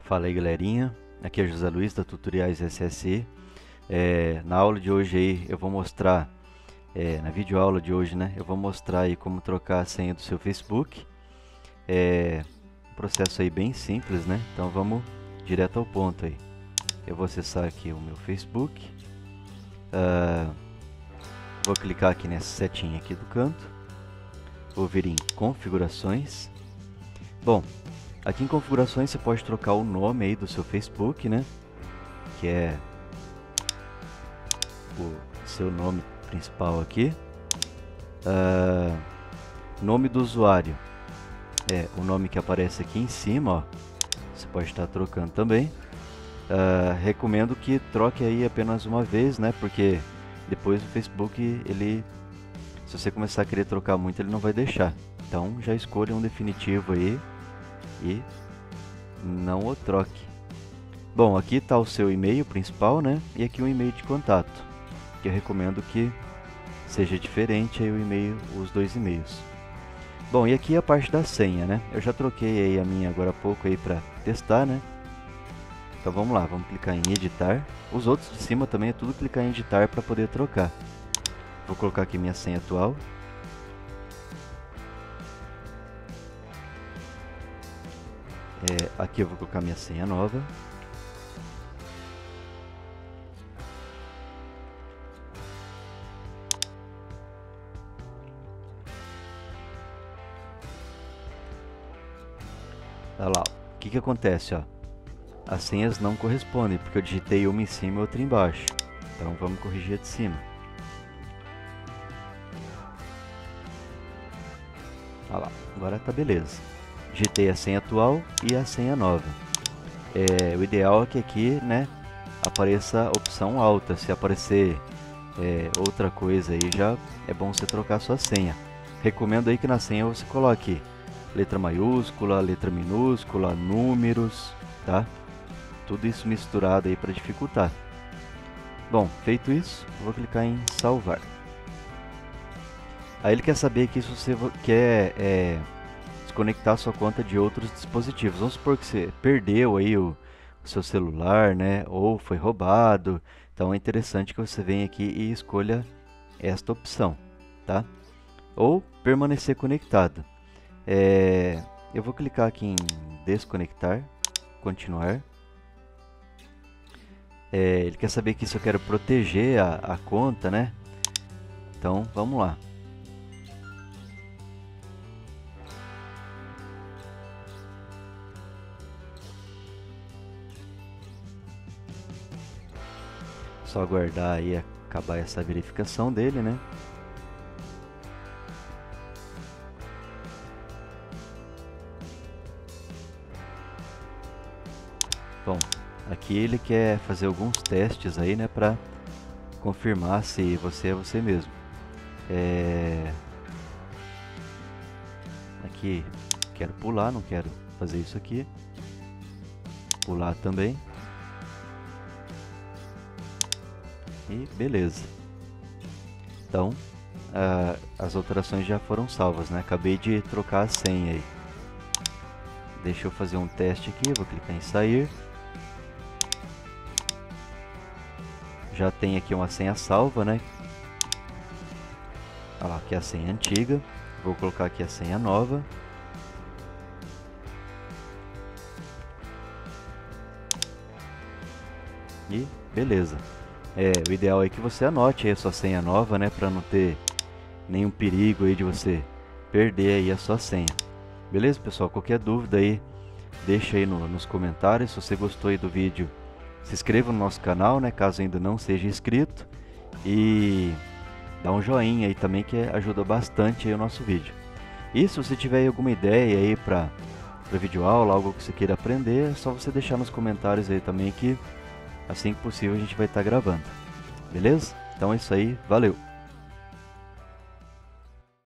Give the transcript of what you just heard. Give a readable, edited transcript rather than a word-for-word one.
Fala aí, galerinha, aqui é José Luiz da Tutoriais SSE. Na aula de hoje aí eu vou mostrar, na videoaula de hoje, né, eu vou mostrar aí como trocar a senha do seu Facebook. Um processo aí bem simples, né, então vamos direto ao ponto aí. Eu vou acessar aqui o meu Facebook, vou clicar aqui nessa setinha aqui do canto, vou vir em configurações. Bom, aqui em configurações você pode trocar o nome aí do seu Facebook, né? Que é o seu nome principal aqui. Nome do usuário é o nome que aparece aqui em cima, ó. Você pode estar trocando também. Recomendo que troque aí apenas uma vez, né? Porque depois o Facebook, se você começar a querer trocar muito, ele não vai deixar. Então já escolha um definitivo aí e não o troque. Bom, aqui está o seu e-mail principal, né? E aqui um e-mail de contato, que eu recomendo que seja diferente aí o e-mail, os dois e-mails. Bom, e aqui a parte da senha, né? Eu já troquei aí a minha agora há pouco aí para testar, né? Então vamos lá, vamos clicar em editar. Os outros de cima também é tudo clicar em editar para poder trocar. Vou colocar aqui minha senha atual. Aqui eu vou colocar minha senha nova. Olha lá, o que acontece, ó? As senhas não correspondem, porque eu digitei uma em cima e outra embaixo. Então vamos corrigir a de cima. Olha lá, agora tá beleza. Digitei a senha atual e a senha nova. O ideal é que aqui, né, apareça a opção alta. Se aparecer outra coisa aí, já é bom você trocar a sua senha. Recomendo aí que na senha você coloque letra maiúscula, letra minúscula, números, tá? Tudo isso misturado aí para dificultar. Bom, feito isso, eu vou clicar em salvar. Aí ele quer saber aqui se você quer desconectar sua conta de outros dispositivos. Vamos supor que você perdeu aí o seu celular, né? Ou foi roubado. Então é interessante que você venha aqui e escolha esta opção, tá? Ou permanecer conectado. Eu vou clicar aqui em desconectar, continuar. Ele quer saber que se eu quero proteger a conta, né? Então vamos lá. Só aguardar aí acabar essa verificação dele, né? Bom, aqui ele quer fazer alguns testes aí, né, para confirmar se você é você mesmo. Aqui quero pular, não quero fazer isso aqui. Pular também. E beleza. Então, as alterações já foram salvas, né? Acabei de trocar a senha aí. Deixa eu fazer um teste aqui, vou clicar em sair. Já tem aqui uma senha salva, né? Olha lá, aqui é a senha antiga. Vou colocar aqui a senha nova. E beleza. O ideal é que você anote aí a sua senha nova, né? Para não ter nenhum perigo aí de você perder aí a sua senha. Beleza, pessoal? Qualquer dúvida aí, deixa aí nos comentários. Se você gostou aí do vídeo, se inscreva no nosso canal, né? Caso ainda não seja inscrito. E dá um joinha aí também, que ajuda bastante aí o nosso vídeo. E se você tiver alguma ideia aí para videoaula, algo que você queira aprender, é só você deixar nos comentários aí também, que assim que possível a gente vai estar gravando. Beleza? Então é isso aí, valeu!